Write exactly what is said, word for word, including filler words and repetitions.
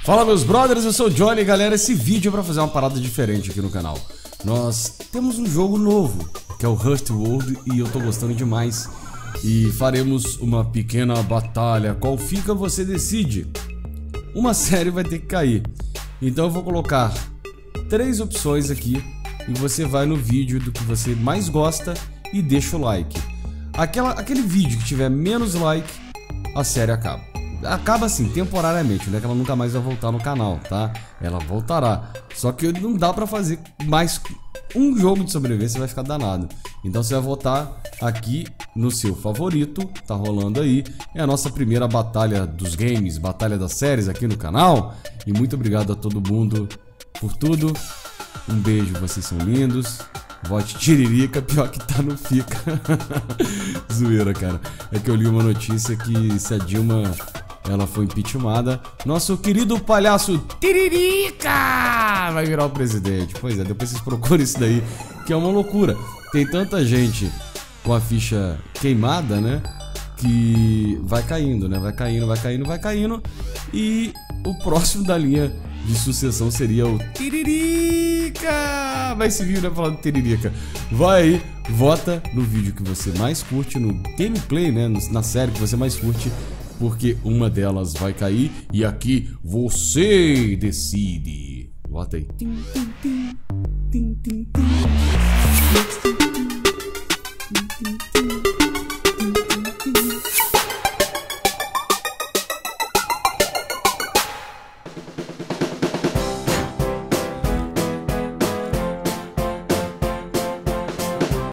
Fala meus brothers, eu sou o Johnny, galera. Esse vídeo é pra fazer uma parada diferente aqui no canal. Nós temos um jogo novo, que é o Rust World, e eu tô gostando demais. E faremos uma pequena batalha. Qual fica, você decide. Uma série vai ter que cair. Então eu vou colocar três opções aqui e você vai no vídeo do que você mais gosta e deixa o like. Aquela, aquele vídeo que tiver menos like, a série acaba. Acaba assim, temporariamente, né? Que ela nunca mais vai voltar no canal, tá? Ela voltará. Só que não dá pra fazer mais um jogo de sobrevivência, vai ficar danado. Então você vai votar aqui no seu favorito, tá rolando aí. É a nossa primeira batalha dos games, batalha das séries aqui no canal. E muito obrigado a todo mundo por tudo. Um beijo, vocês são lindos. Vote Tiririca, pior que tá, não fica. Zoeira, cara. É que eu li uma notícia que se a Dilma ela foi impeachmentada, nosso querido palhaço Tiririca vai virar o presidente. Pois é, depois vocês procuram isso daí, que é uma loucura. Tem tanta gente com a ficha queimada, né? Que vai caindo, né? Vai caindo, vai caindo, vai caindo. E o próximo da linha de sucessão seria o Tiririca. Vai esse vídeo, né? Falando Tiririca. Vai aí, vota no vídeo que você mais curte, no gameplay, né? Na série que você mais curte, porque uma delas vai cair e aqui você decide. Vota aí. Tim, tim, tim, tim, tim, tim.